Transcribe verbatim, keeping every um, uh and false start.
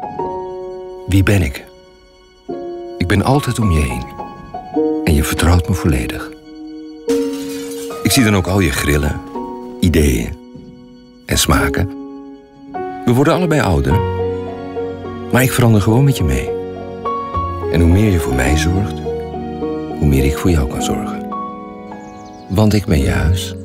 Wie ben ik? Ik ben altijd om je heen. En je vertrouwt me volledig. Ik zie dan ook al je grillen, ideeën en smaken. We worden allebei ouder. Maar ik verander gewoon met je mee. En hoe meer je voor mij zorgt, hoe meer ik voor jou kan zorgen. Want ik ben je huis.